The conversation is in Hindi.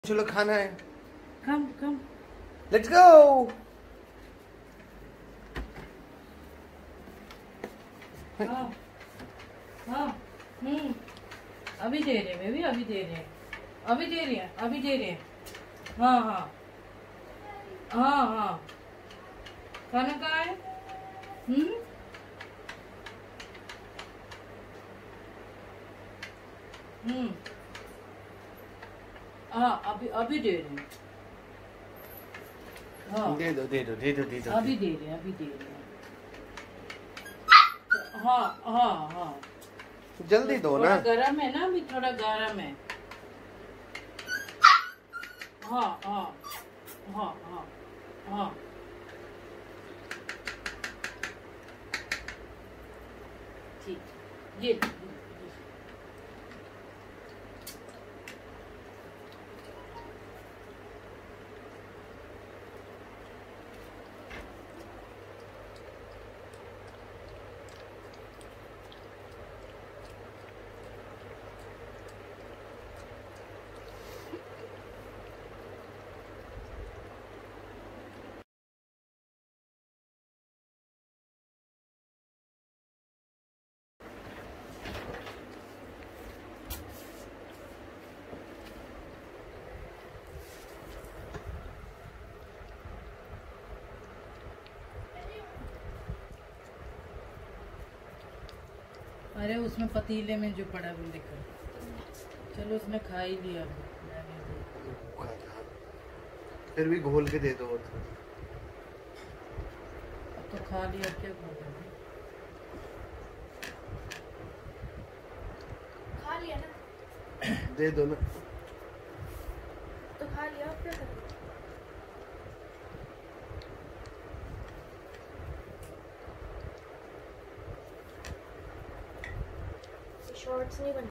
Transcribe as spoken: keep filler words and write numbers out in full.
चलो खाना है। Come come let's go. हाँ हाँ हम्म अभी दे रहे बेबी, अभी दे रहे हैं, अभी दे रहे हैं, अभी दे रहे हैं। हाँ हाँ हाँ हाँ खाना कहाँ है? हम्म हम्म हाँ अभी अभी दे रहे हैं। हाँ दे दो दे दो दे दो दे दो। अभी दे रहे हैं, अभी दे रहे हैं। हाँ हाँ हाँ जल्दी दो ना। थोड़ा गरम है ना, अभी थोड़ा गरम है। हाँ हाँ हाँ हाँ हाँ ठीक ये अरे उसमें पतीले में जो पड़ा वो लिखा। चलो उसने खा ही लिया। फिर भी घोल के दे दो। अब तो खा लिया, क्या खा लिया ना, दे दो ना। तो खा लिया, अब क्या करें? शॉर्ट्स नहीं बन